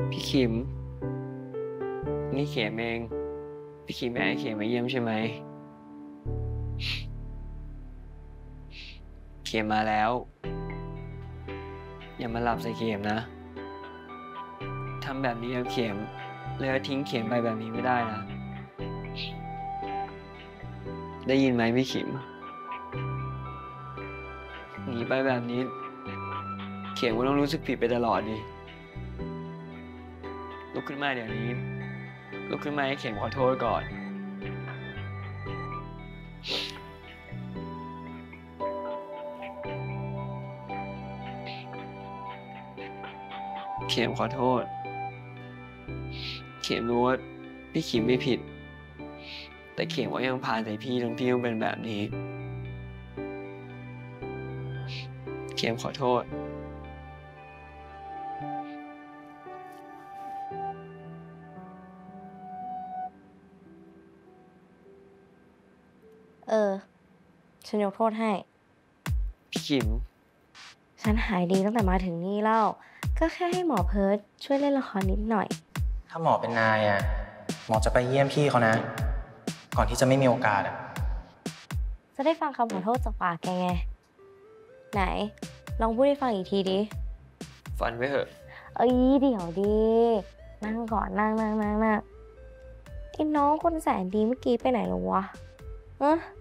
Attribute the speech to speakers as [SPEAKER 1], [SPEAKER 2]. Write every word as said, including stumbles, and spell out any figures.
[SPEAKER 1] พี่คิมนี่เขมเองพี่คิมแม่ให้เขมมาเยี่ยมใช่ไหมเขมมาแล้วอย่ามาหลับใส่เขมนะทำแบบนี้กับเขมแล้วทิ้งเขมไปแบบนี้ไม่ได้นะได้ยินไหมพี่คิมหนีไปแบบนี้เขมก็ต้องรู้สึกผิดไปตลอดดิลุกขึ้นมาเดี๋ยวนี้ลุกขึ้นมาให้เขมขอโทษก่อนเขมขอโทษเขมรู้ว่าพี่คิมไม่ผิดแต่เขมก็ยังพาแต่พี่ทั้งพี่ต้องเป็นแบบนี้เขมขอโทษ
[SPEAKER 2] เออฉันยกโทษให้
[SPEAKER 1] พี่คิม
[SPEAKER 2] ฉันหายดีตั้งแต่มาถึงนี่แล้วก็แค่ให้หมอเพิร์ทช่วยเล่นละครนิดหน่อย
[SPEAKER 3] ถ้าหมอเป็นนายอ่ะหมอจะไปเยี่ยมพี่เขานะก่อนที่จะไม่มีโอกาสอ่ะ
[SPEAKER 2] จะได้ฟังคำขอโทษจากปากแกไงไหนลองพูดให้ฟังอีกทีดิ
[SPEAKER 1] ฝันไว้เหอะ
[SPEAKER 2] เอ้ยเดี๋ยวดินั่งก่อนนั่งนั่งนั่งนั่งไอ้น้องคนแสนดีเมื่อกี้ไปไหนหรอวะเออ